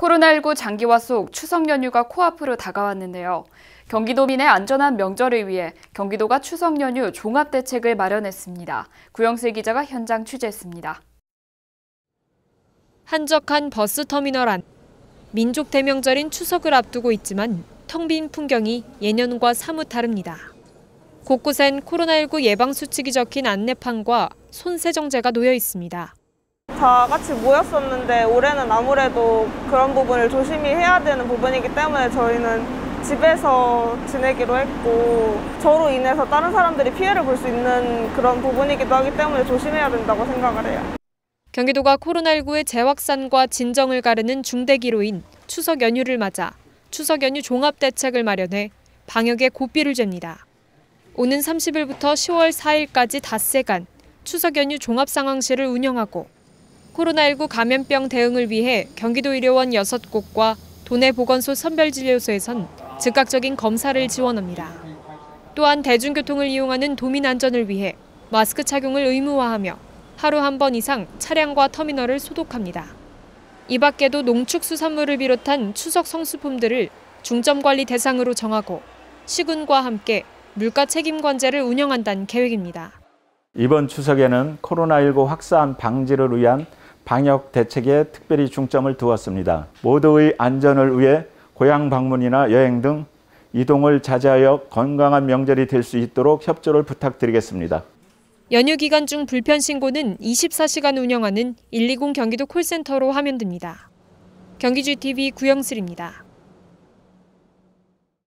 코로나19 장기화 속 추석 연휴가 코앞으로 다가왔는데요. 경기도민의 안전한 명절을 위해 경기도가 추석 연휴 종합 대책을 마련했습니다. 구영슬 기자가 현장 취재했습니다. 한적한 버스터미널 안. 민족 대명절인 추석을 앞두고 있지만 텅 빈 풍경이 예년과 사뭇 다릅니다. 곳곳엔 코로나19 예방수칙이 적힌 안내판과 손세정제가 놓여 있습니다. 다 같이 모였었는데 올해는 아무래도 그런 부분을 조심히 해야 되는 부분이기 때문에 저희는 집에서 지내기로 했고, 저로 인해서 다른 사람들이 피해를 볼 수 있는 그런 부분이기도 하기 때문에 조심해야 된다고 생각을 해요. 경기도가 코로나19의 재확산과 진정을 가르는 중대기로인 추석 연휴를 맞아 추석 연휴 종합 대책을 마련해 방역에 고삐를 잽니다. 오는 30일부터 10월 4일까지 닷새간 추석 연휴 종합 상황실을 운영하고 코로나19 감염병 대응을 위해 경기도 의료원 6곳과 도내 보건소 선별진료소에선 즉각적인 검사를 지원합니다. 또한 대중교통을 이용하는 도민 안전을 위해 마스크 착용을 의무화하며 하루 한 번 이상 차량과 터미널을 소독합니다. 이 밖에도 농축수산물을 비롯한 추석 성수품들을 중점관리 대상으로 정하고 시군과 함께 물가 책임관제를 운영한다는 계획입니다. 이번 추석에는 코로나19 확산 방지를 위한 방역 대책에 특별히 중점을 두었습니다. 모두의 안전을 위해 고향 방문이나 여행 등 이동을 자제하여 건강한 명절이 될 수 있도록 협조를 부탁드리겠습니다. 연휴 기간 중 불편 신고는 24시간 운영하는 120 경기도 콜센터로 하면 됩니다. 경기GTV 구영슬입니다.